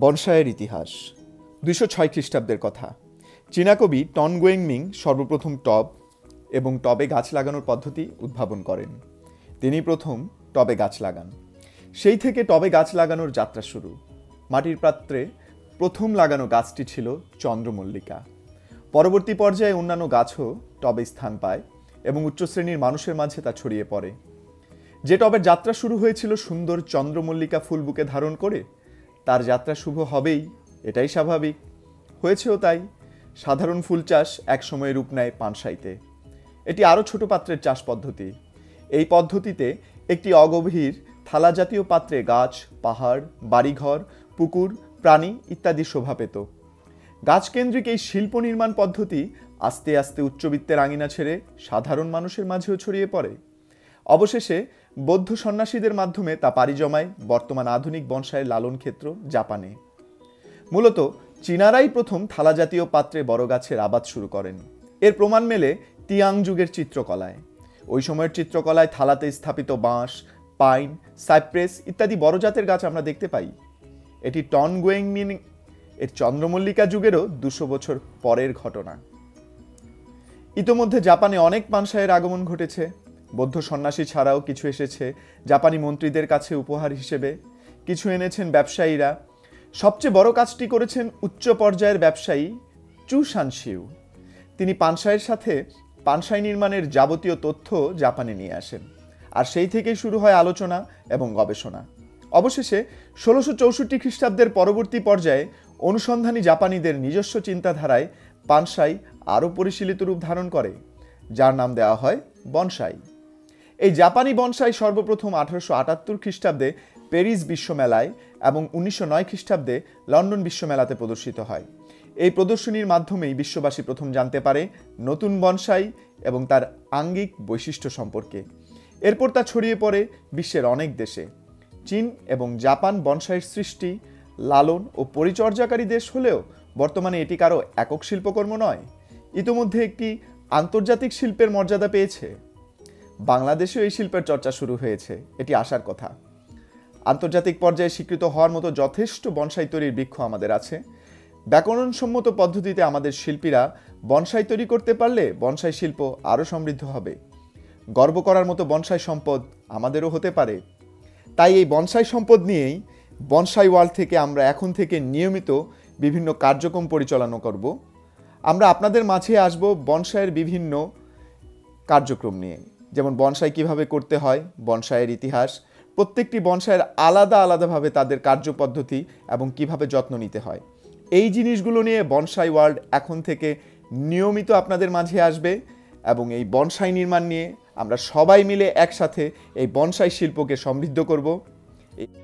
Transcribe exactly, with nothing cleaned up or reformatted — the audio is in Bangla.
বনসাইয়ের ইতিহাস দুইশো ছয় খ্রিস্টাব্দের কথা। চীনা কবি টন গুয়েংমিং সর্বপ্রথম টব এবং টবে গাছ লাগানোর পদ্ধতি উদ্ভাবন করেন। তিনি প্রথম টবে গাছ লাগান। সেই থেকে টবে গাছ লাগানোর যাত্রা শুরু। মাটির পাত্রে প্রথম লাগানো গাছটি ছিল চন্দ্রমল্লিকা। পরবর্তী পর্যায়ে অন্যান্য গাছও টবে স্থান পায় এবং উচ্চশ্রেণীর মানুষের মাঝে তা ছড়িয়ে পড়ে। যে টবের যাত্রা শুরু হয়েছিল সুন্দর চন্দ্রমল্লিকা ফুল বুকে ধারণ করে, তার যাত্রা শুভ হবেই, এটাই স্বাভাবিক। হয়েছেও তাই। সাধারণ ফুল চাষ একসময় রূপ নেয় পানসাইতে। এটি আরও ছোট পাত্রের চাষ পদ্ধতি। এই পদ্ধতিতে একটি অগভীর থালা জাতীয় পাত্রে গাছ, পাহাড়, বাড়িঘর, পুকুর, প্রাণী ইত্যাদি শোভা পেত। গাছকেন্দ্রিক এই শিল্প নির্মাণ পদ্ধতি আস্তে আস্তে উচ্চবিত্তের আঙিনা ছেড়ে সাধারণ মানুষের মাঝেও ছড়িয়ে পড়ে। অবশেষে বৌদ্ধ সন্ন্যাসীদের মাধ্যমে তা পাড়ি জমায় বর্তমান আধুনিক বনসাইয়ের লালন ক্ষেত্র জাপানে। মূলত চীনারাই প্রথম থালা জাতীয় পাত্রে বড় গাছের আবাদ শুরু করেন। এর প্রমাণ মেলে তিয়াং যুগের চিত্রকলায়। ওই সময়ের চিত্রকলায় থালাতে স্থাপিত বাঁশ, পাইন, সাইপ্রেস ইত্যাদি বড় জাতের গাছ আমরা দেখতে পাই। এটি টন গুয়েংমিং এর চন্দ্রমল্লিকা যুগেরও দুশো বছর পরের ঘটনা। ইতোমধ্যে জাপানে অনেক পানসাইয়ের আগমন ঘটেছে। বৌদ্ধ সন্ন্যাসী ছাড়াও কিছু এসেছে জাপানি মন্ত্রীদের কাছে উপহার হিসেবে, কিছু এনেছেন ব্যবসায়ীরা। সবচেয়ে বড় কাজটি করেছেন উচ্চ পর্যায়ের ব্যবসায়ী চু শানশিউ। তিনি পানসাইয়ের সাথে পানসাই নির্মাণের যাবতীয় তথ্য জাপানে নিয়ে আসেন, আর সেই থেকেই শুরু হয় আলোচনা এবং গবেষণা। অবশেষে ষোলোশো চৌষট্টি খ্রিস্টাব্দের পরবর্তী পর্যায়ে অনুসন্ধানী জাপানিদের নিজস্ব চিন্তাধারায় পানসাই আরও পরিশীলিত রূপ ধারণ করে, যার নাম দেওয়া হয় বনসাই। এই জাপানি বনসাই সর্বপ্রথম আঠারোশো আটাত্তর খ্রিস্টাব্দে প্যারিস বিশ্বমেলায় এবং উনিশশো নয় খ্রিস্টাব্দে লন্ডন বিশ্বমেলাতে প্রদর্শিত হয়। এই প্রদর্শনীর মাধ্যমেই বিশ্ববাসী প্রথম জানতে পারে নতুন বনসাই এবং তার আঙ্গিক বৈশিষ্ট্য সম্পর্কে। এরপর তা ছড়িয়ে পড়ে বিশ্বের অনেক দেশে। চীন এবং জাপান বনসাইয়ের সৃষ্টি, লালন ও পরিচর্যাকারী দেশ হলেও বর্তমানে এটি কারো একক শিল্পকর্ম নয়, ইতোমধ্যে একটি আন্তর্জাতিক শিল্পের মর্যাদা পেয়েছে। বাংলাদেশেও এই শিল্পের চর্চা শুরু হয়েছে, এটি আসার কথা। আন্তর্জাতিক পর্যায়ে স্বীকৃত হওয়ার মতো যথেষ্ট বনসাই তৈরির বৃক্ষ আমাদের আছে। ব্যাকরণসম্মত পদ্ধতিতে আমাদের শিল্পীরা বনসাই তৈরি করতে পারলে বনসাই শিল্প আরও সমৃদ্ধ হবে। গর্ব করার মতো বনসাই সম্পদ আমাদেরও হতে পারে। তাই এই বনসাই সম্পদ নিয়েই বনসাই ওয়ার্ল্ড থেকে আমরা এখন থেকে নিয়মিত বিভিন্ন কার্যক্রম পরিচালনা করব। আমরা আপনাদের মাঝে আসব বনসাইয়ের বিভিন্ন কার্যক্রম নিয়ে, যেমন বনসাই কিভাবে করতে হয়, বনসাইয়ের ইতিহাস, প্রত্যেকটি বনসাইয়ের আলাদা আলাদাভাবে তাদের কার্যপদ্ধতি এবং কিভাবে যত্ন নিতে হয়। এই জিনিসগুলো নিয়ে বনসাই ওয়ার্ল্ড এখন থেকে নিয়মিত আপনাদের মাঝে আসবে এবং এই বনসাই নির্মাণ নিয়ে আমরা সবাই মিলে একসাথে এই বনসাই শিল্পকে সমৃদ্ধ করব।